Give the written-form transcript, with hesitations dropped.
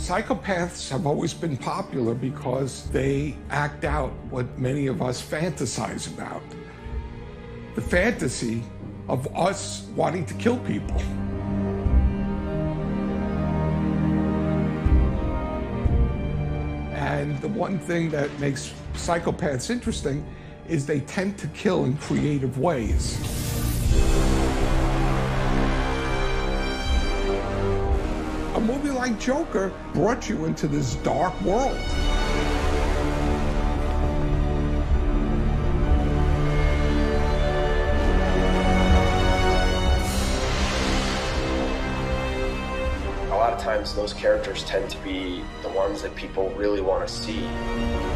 Psychopaths have always been popular because they act out what many of us fantasize about. The fantasy of us wanting to kill people. And the one thing that makes psychopaths interesting is they tend to kill in creative ways. A movie like Joker brought you into this dark world. A lot of times those characters tend to be the ones that people really want to see.